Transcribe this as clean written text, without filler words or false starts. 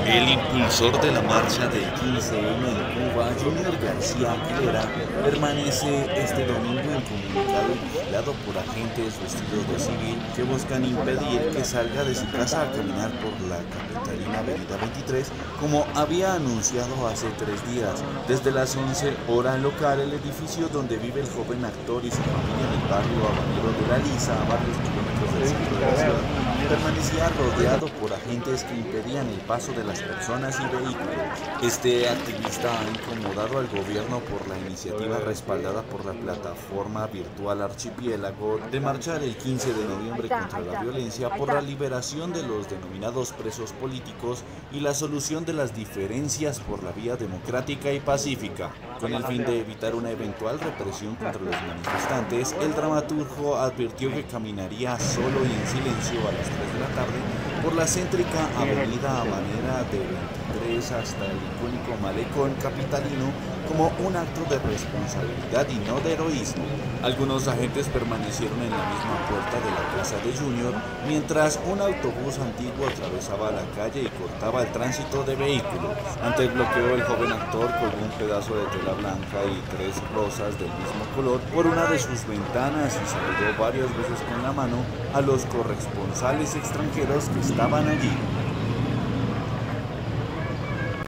El impulsor de la marcha del 15M en Cuba, Junior García Aguilera, permanece este domingo incomunicado y vigilado por agentes vestidos de civil que buscan impedir que salga de su casa a caminar por la capitalina Avenida 23, como había anunciado hace 3 días. Desde las 11 horas local, el edificio donde vive el joven actor y su familia en el barrio habanero de La Lisa, a varios kilómetros del centro de la ciudad, permanecía rodeado por agentes que impedían el paso de las personas y vehículos. Este activista ha incomodado al gobierno por la iniciativa respaldada por la plataforma virtual Archipiélago de marchar el 15 de noviembre contra la violencia, por la liberación de los denominados presos políticos y la solución de las diferencias por la vía democrática y pacífica. Con el fin de evitar una eventual represión contra los manifestantes, el dramaturgo advirtió que caminaría solo y en silencio a las 3 de la tarde por la céntrica avenida Habanera de 23 hasta el icónico malecón capitalino como un acto de responsabilidad y no de heroísmo. Algunos agentes permanecieron en la misma puerta de la casa de Junior mientras un autobús antiguo atravesaba la calle y cortaba el tránsito de vehículos. Ante el bloqueo, el joven actor colgó un pedazo de tela blanca y 3 rosas del mismo color por una de sus ventanas y saludó varias veces con la mano a los corresponsales extranjeros que estaban allí.